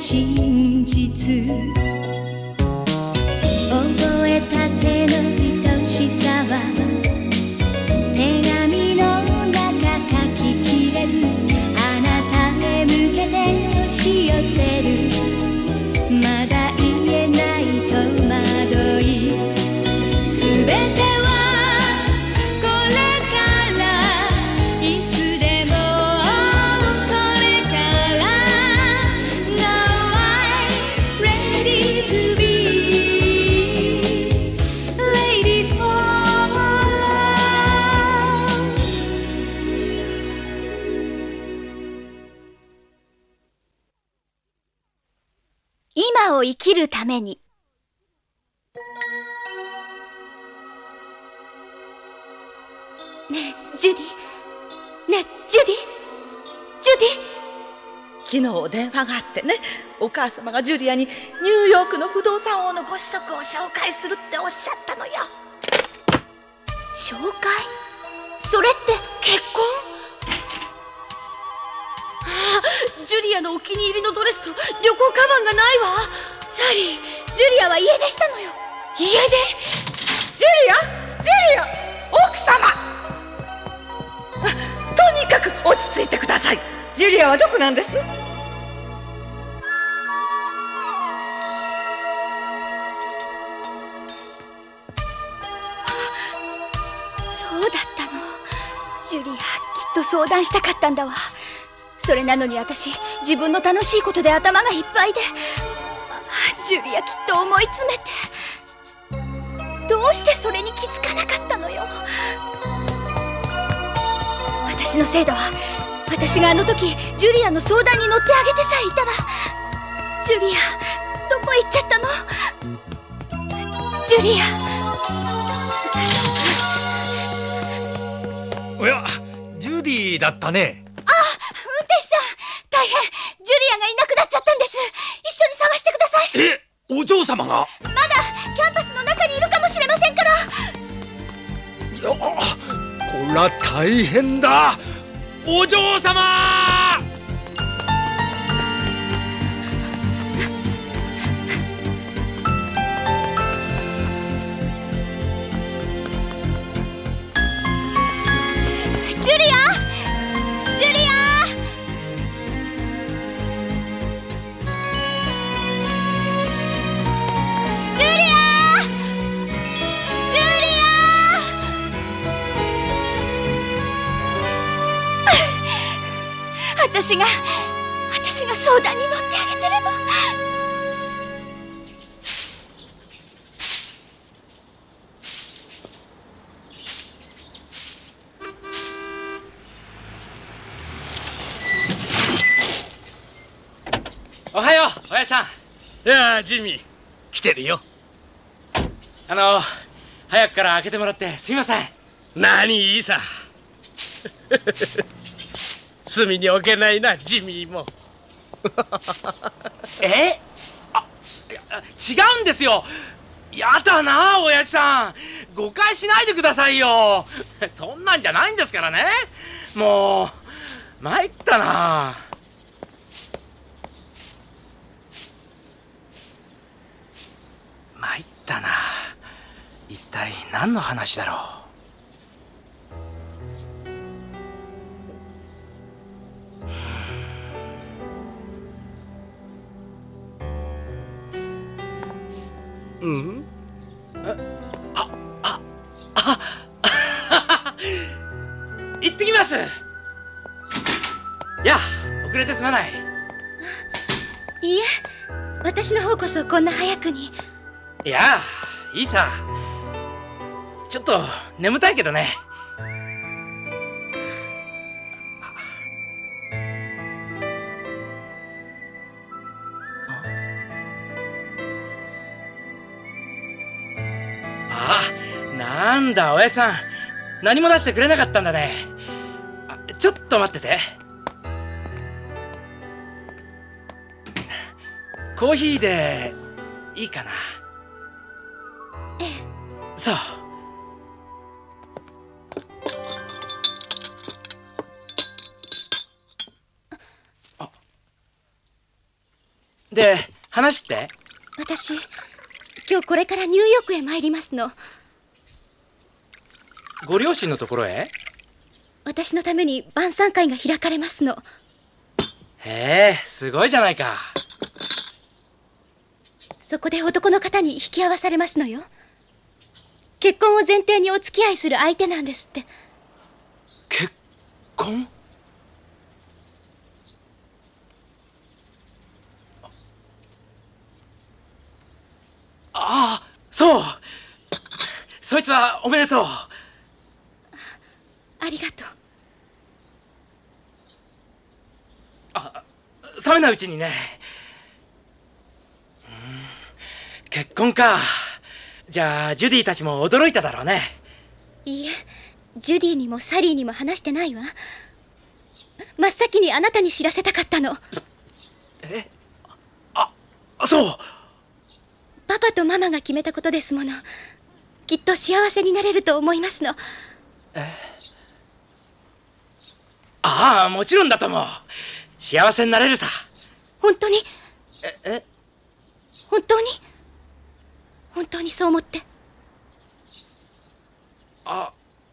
真実、覚えたての愛しさは手紙の中書ききれず、あなたへ向けて押し寄せる、まだ言えない戸惑い、すべてはこれからいつでもこれから Now I'm ready to be lady for love。 今を生きるために。ねえジュディ、ねえジュディ、ジュディ。 昨日電話があってね、お母様がジュリアにニューヨークの不動産王のご子息を紹介するっておっしゃったのよ。 紹介？それって結婚？ああ、ジュリアのお気に入りのドレスと旅行カバンがないわ。サリー、ジュリアは家出したのよ。家出？ ジュリア奥様、とにかく落ち着いてください。ジュリアはどこなんです？ そうだったの。ジュリア、きっと相談したかったんだわ。それなのに私、自分の楽しいことで頭がいっぱいで。ジュリアきっと思い詰めて、どうしてそれに気づかなかったのよ。私のせいだわ。私があの時ジュリアの相談に乗ってあげてさえいたら。ジュリア、どこ行っちゃったの？ジュリア。 おや、ジュディだったね。 あ、運転手さん、大変。ジュリアがいなくなっちゃったんです。一緒に探してください。 え、お嬢様が？ まだキャンパスの中にいるかもしれませんから。 いや、こら大変だ。お嬢様！ ジュリア！ジュリア！ジュリア！ジュリア！私が相談に乗ってあげてれば。 おはよう、おやじさん。 いや、ジミー来てるよ。 早くから開けてもらってすみません。 何いいさ。隅に置けないな、ジミーも。 え？あ、違うんですよ。やだな、おやじさん。誤解しないでくださいよ。そんなんじゃないんですからね。もう参ったな。参ったな。一体何の話だろう。 うん？ 行ってきます。いや、遅れてすまない。 いいえ、私の方こそこんな早くに。 いや、いいさ。ちょっと眠たいけどね。なんだ、おやじさん、何も出してくれなかったんだね。ちょっと待ってて。コーヒーでいいかな。 ええ。 そう。 で、話って？ 私、今日これからニューヨークへ参りますの。 ご両親のところへ？ 私のために晩餐会が開かれますの。 へえ、すごいじゃないか。 そこで男の方に引き合わされますのよ。結婚を前提にお付き合いする相手なんですって。 結婚？ああ、そう。そいつはおめでとう。 ありがとう。 冷めないうちにね。結婚か。じゃあジュディたちも驚いただろうね。 いいえ、ジュディにもサリーにも話してないわ。真っ先にあなたに知らせたかったの。 え？そう。 パパとママが決めたことですもの。きっと幸せになれると思いますの。 ああ、もちろんだと思う。幸せになれるさ。 本当に？本当に？本当にそう思って。 あ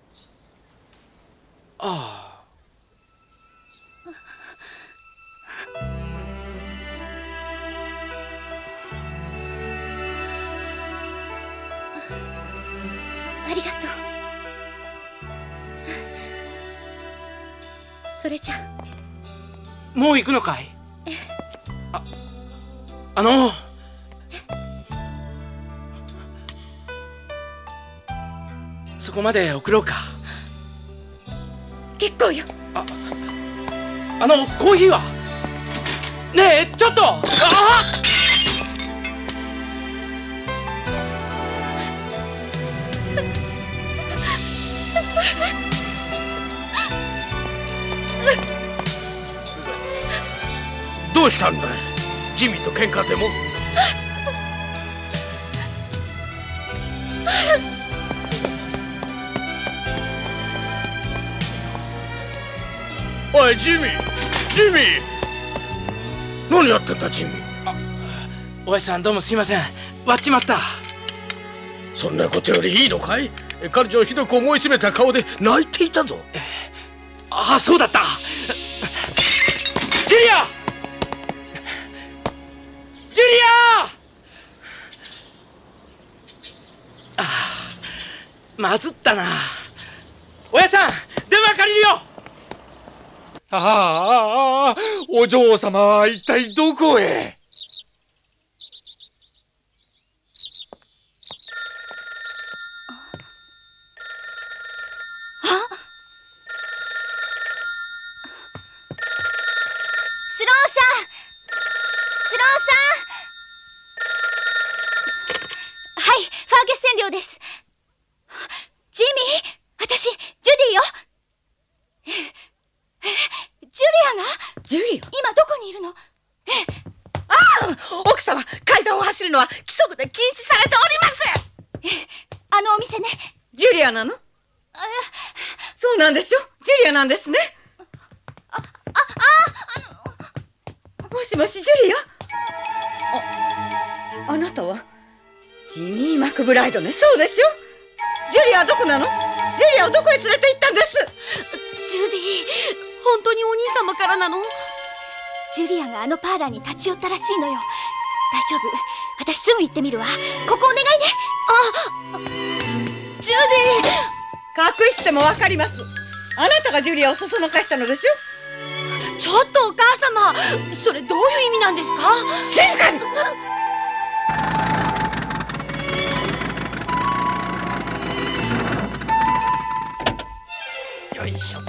あ。 ありがとう。それじゃ。 もう行くのかい？あの。そこまで送ろうか。 結構よ。 コーヒーは？ねえ、ちょっと。 どうしたんだい？ジミーと喧嘩でも？おい、ジミー！何やってんだ、ジミー。 おやじさん、どうもすいません。割っちまった。 そんなことよりいいのかい？彼女をひどく思い詰めた顔で泣いていたぞ。 そうだった。ジュリア！まずったな。おやじさん、電話借りるよ。 お嬢様は一体どこへ？ スローさん、はい、ファーゲス占領です。ジミー、私、ジュディよ。ジュリア今どこにいるの？ 奥様、階段を走るのは規則で禁止されております。 あのお店ね。 ジュリアなの？そうなんでしょ？ジュリアなんですね。もしもし、ジュリア？あなたはジミー・マクブライドね。そうでしょ？ジュリアはどこなの？ジュリアをどこへ連れて行ったんです？ ジュディ、本当にお兄様からなの？ジュリアがあのパーラーに立ち寄ったらしいのよ。大丈夫、私すぐ行ってみるわ。ここお願いね。 ジュディ、隠してもわかります。あなたがジュリアをそそのかしたのでしょ？ ちょっとお母様、それどういう意味なんですか？ 静かに！ よいしょっと。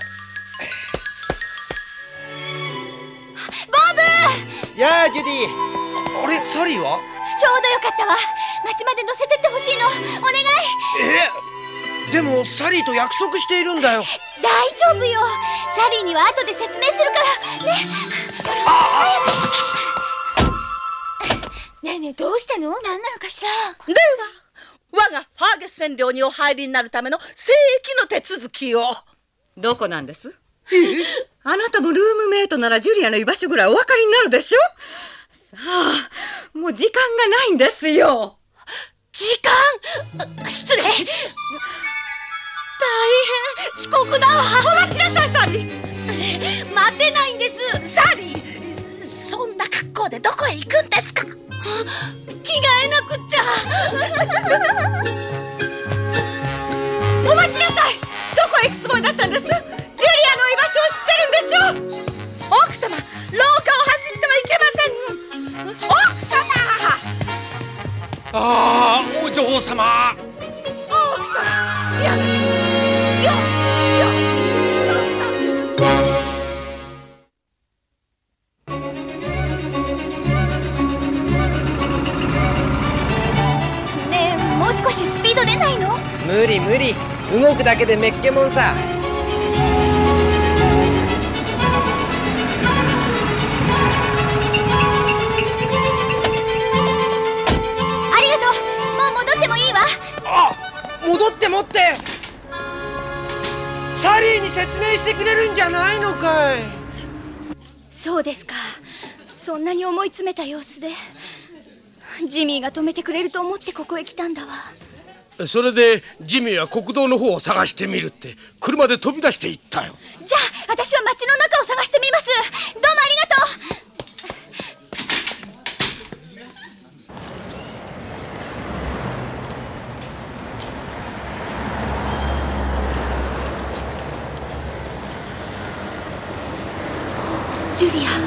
ボブ！ やあ、ジュディ。あれ、サリーは？ ちょうどよかったわ。町まで乗せてってほしいの。お願い。 でもサリーと約束しているんだよ。 大丈夫よ。サリーには後で説明するからね。ねえねえ、どうしたの？何なのかしら。 では、我がファーゲス占領にお入りになるための聖域の手続きを。どこなんです？あなたもルームメイトならジュリアの居場所ぐらいお分かりになるでしょ？ もう時間がないんですよ。 時間？失礼。大変、遅刻だわ。 お待ちなさい、サリー。 待てないんです。サリー、そんな格好でどこへ行くんですか？着替えなくちゃ。 お待ちなさい。どこへ行くつもりだったんです？ジュリアの居場所を知ってるんでしょ。奥様、廊下を走ってはいけません。奥様。 ああ、お嬢様。 奥様、やめてください。よ、久ねえ、もう少しスピード出ないの？ 無理無理、動くだけでメッケモンさ。 ありがとう。もう戻ってもいいわ。 あ、戻ってもって。サリーに説明してくれるんじゃないのかい。 そうですか。そんなに思い詰めた様子で。ジミーが止めてくれると思ってここへ来たんだわ。 それでジミーは国道の方を探してみるって車で飛び出して行ったよ。 じゃあ私は街の中を探してみます。どうもありがとう。ジュリア。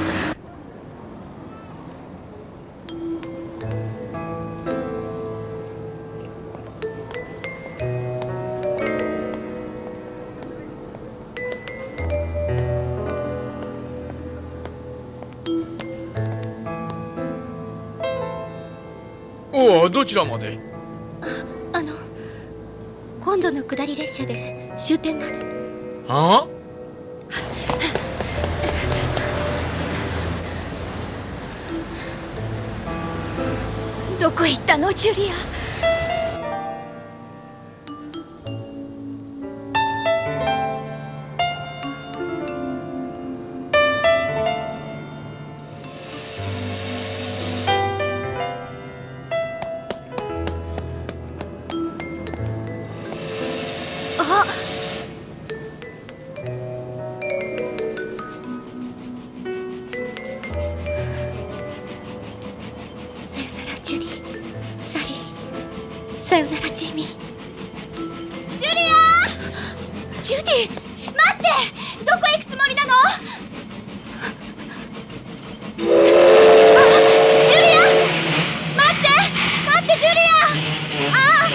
おお、どちらまで？ 今度の下り列車で終点まで。 ああ？ どこへ行ったの、ジュリア？あ、さよならジュリー、サリー、さよならジミー。ジュリア！ジュディ、待って！どこへ行くつもりなの？ジュリア！待って！待って、ジュリア！ああ！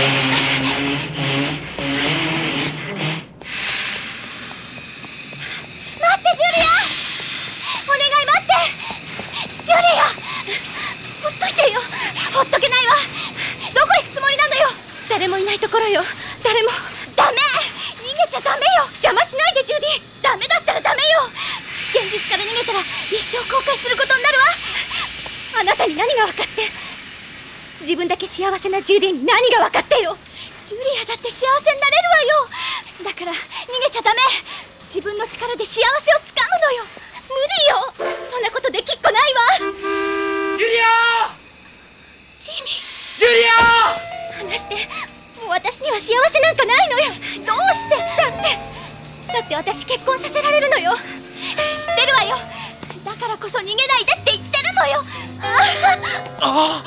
ほっとけないわ。どこ行くつもりなのよ。誰もいないところよ。誰も。ダメ、逃げちゃダメよ。邪魔しないでジュディ。ダメだったらダメよ。現実から逃げたら一生後悔することになるわ。あなたに何が分かって。自分だけ幸せなジュディに何が分かってよ。ジュリアだって幸せになれるわよ。だから逃げちゃダメ。自分の力で幸せをつかむのよ。無理よ。そんなことできっこないわ。 ジュリア！ ジミー、 ジュリア！ 話して。もう私には幸せなんかないのよ。どうして？だって私結婚させられるのよ。知ってるわよ。だからこそ逃げないでって言ってるのよ。 ああ。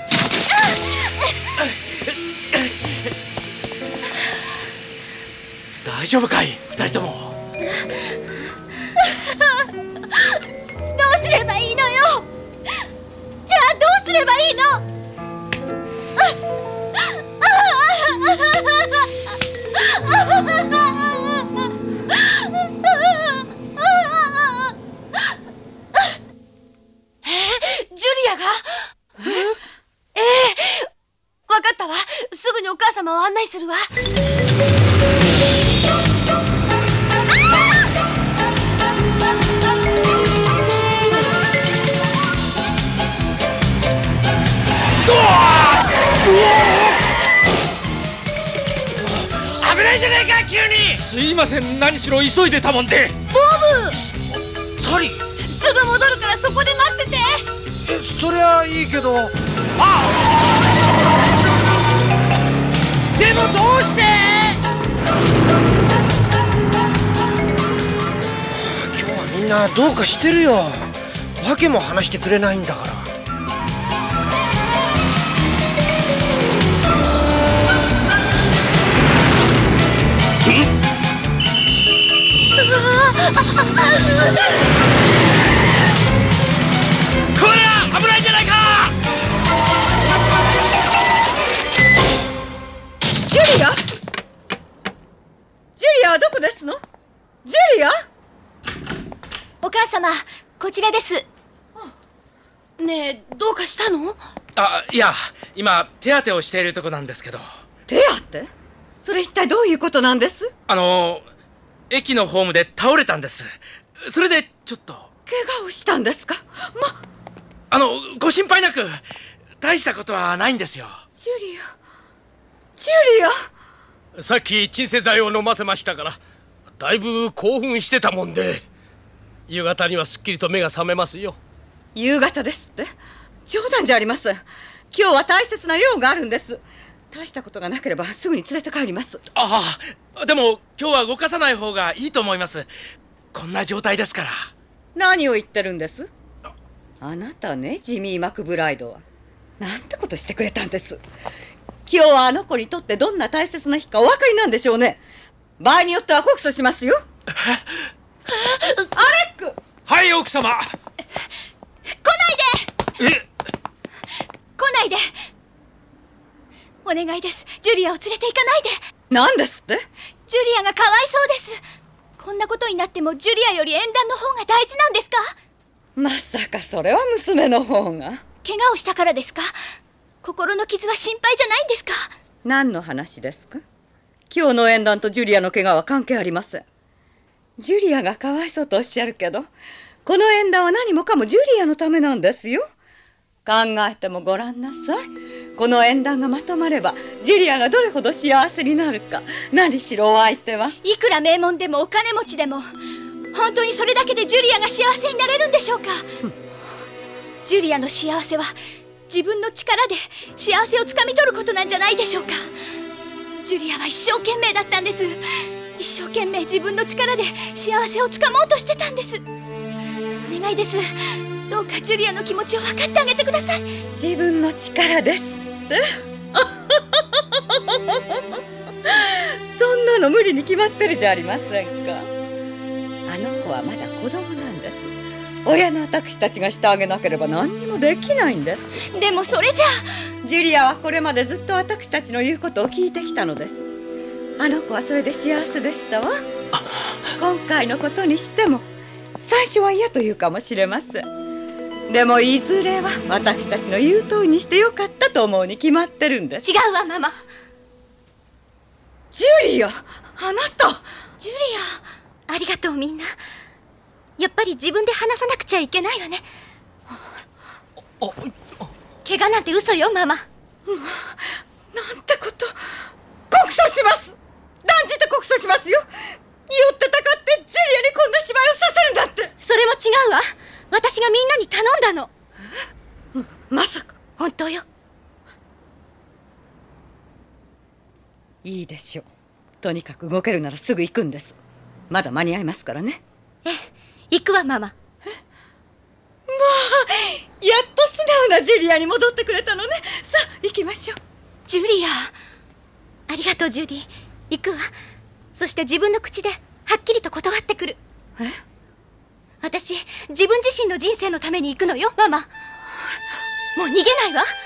大丈夫かい、二人とも。 どうすればいいのよ。じゃあどうすればいいの？ジュリアが？わかったわ。すぐにお母様を案内するわ。 危ないじゃないか、急に。 すいません、何しろ急いでたもんで。 ボブ！ サリー、 すぐ戻るからそこで待ってて。 けど。あ、でもどうして？今日はみんなどうかしてるよ。訳も話してくれないんだから。 こら危ないじゃないか。 ジュリアはどこですの？ジュリア。 お母様、こちらです。 ねえ、どうかしたの？ あ、いや、今手当てをしているとこなんですけど。 手当て？それ一体どういうことなんです？ 駅のホームで倒れたんです。それでちょっと怪我をしたんですか？ ご心配なく、大したことはないんですよ。 ジュリア。 さっき鎮静剤を飲ませましたから、だいぶ興奮してたもんで、夕方にはすっきりと目が覚めますよ。 夕方ですって？冗談じゃありません。今日は大切な用があるんです。大したことがなければすぐに連れて帰ります。 ああ、でも今日は動かさない方がいいと思います。こんな状態ですから。 何を言ってるんです？あなたね、ジミー・マクブライドはなんてことしてくれたんです。今日はあの子にとってどんな大切な日かお分かりなんでしょうね。場合によっては告訴しますよ。アレック。 はい、奥様。 来ないでお願いです。ジュリアを連れて行かないで。 何ですって？ ジュリアがかわいそうです。こんなことになってもジュリアより縁談の方が大事なんですか？ まさかそれは娘の方が。 怪我をしたからですか？心の傷は心配じゃないんですか？ 何の話ですか？今日の縁談とジュリアの怪我は関係ありません。ジュリアがかわいそうとおっしゃるけど、この縁談は何もかもジュリアのためなんですよ。考えてもごらんなさい。この縁談がまとまればジュリアがどれほど幸せになるか。何しろお相手はいくら名門でもお金持ちでも、本当にそれだけでジュリアが幸せになれるんでしょうか？ジュリアの幸せは自分の力で幸せをつかみ取ることなんじゃないでしょうか？ジュリアは一生懸命だったんです。一生懸命自分の力で幸せをつかもうとしてたんです。お願いです。どうかジュリアの気持ちを分かってあげてください。 自分の力ですってそんなの無理に決まってるじゃありませんか。あの子はまだ子供なんです。親の私たちがしてあげなければ何にもできないんです。 でもそれじゃジュリアはこれまでずっと私たちの言うことを聞いてきたのです。あの子はそれで幸せでしたわ。今回のことにしても最初は嫌というかもしれません。でもいずれは私たちの言う通りにしてよかったと思うに決まってるんです。 違うわママ。 ジュリア、あなた。 ジュリア、ありがとうみんな。やっぱり自分で話さなくちゃいけないわね。怪我なんて嘘よママ。 なんてこと。告訴します。断じて告訴しますよ。よってたかってジュリアにこんな芝居をさせるんだって。 それも違うわ。私がみんなに頼んだの。 まさか。 本当よ。 いいでしょう。とにかく動けるならすぐ行くんです。まだ間に合いますからね。 ええ、行くわママ。 まあ、やっと素直なジュリアに戻ってくれたのね。さあ行きましょう。 ジュリア、ありがとうジュディ。行くわ。そして自分の口ではっきりと断ってくる。 え？ 私、自分自身の人生のために行くのよママ。もう逃げないわジュリ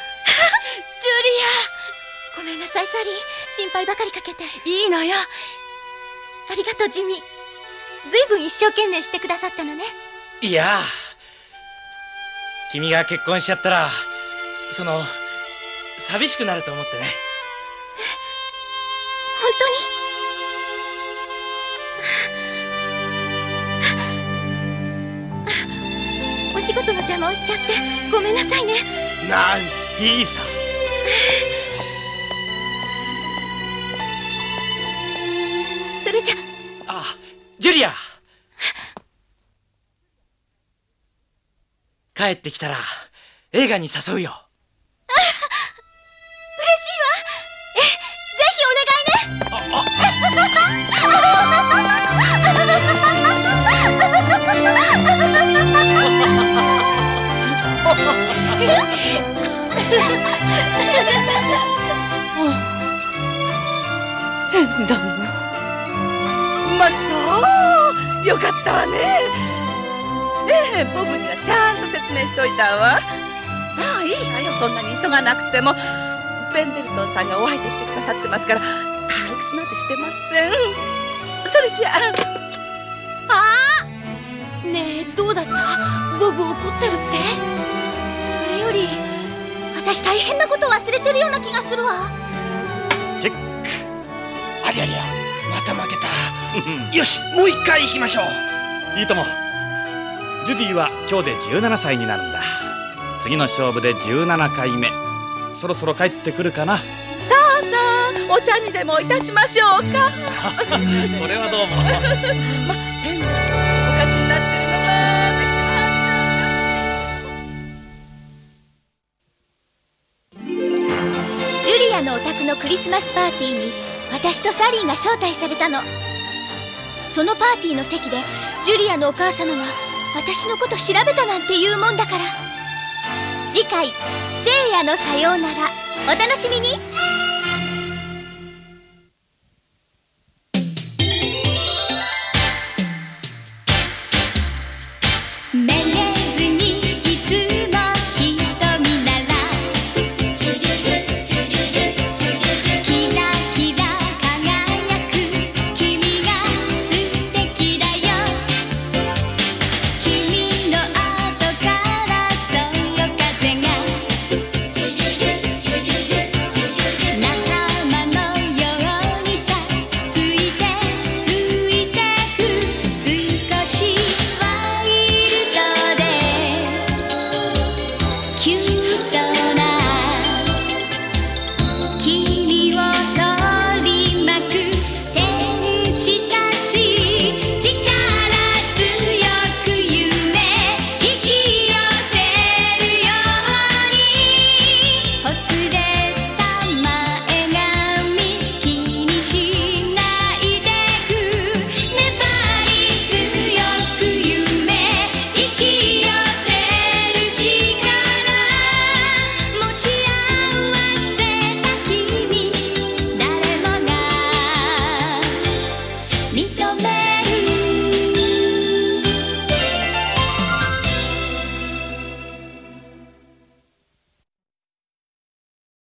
ア。ごめんなさいサリー、心配ばかりかけて。 いいのよ。 ありがとうジミー。ずいぶん一生懸命してくださったのね。 いや、君が結婚しちゃったら寂しくなると思ってね。 本当に？お仕事の邪魔をしちゃってごめんなさいね。 いいさ。 それじゃ。 ジュリア、帰ってきたら映画に誘うよ。 嬉しいわ。ぜひお願い縁談が。まあそう、よかったわね。ボブにはちゃんと説明しといたわ。ああ、いいわよ、そんなに急がなくても。ペンデルトンさんがお相手してくださってますから、退屈なんてしてません。それじゃあ。 ねえ、どうだった？ボブ怒ってるって？それより私大変なこと忘れてるような気がするわ。 チェック。 ありゃりゃ、また負けた。よし、もう一回行きましょう。 いいとも。ジュディは今日で17歳になるんだ。次の勝負で17回目。そろそろ帰ってくるかな。 さあさあ、お茶にでもいたしましょうか。 それはどうも。 ま、ペンダントお勝ちになってるのは私は。 ジュリアのお宅のクリスマスパーティーに私とサリーが招待されたの。そのパーティーの席でジュリアのお母様が私のこと調べたなんて言うもんだから。次回「聖夜のさようなら」お楽しみに。めげずにいつも瞳ならチュルルチュルルチュルルキラキラ輝く君が素敵だよ。君の後からそよ風がチュルルチュルルチュルル仲間のようにさついて吹いてく少しワイルドでキュン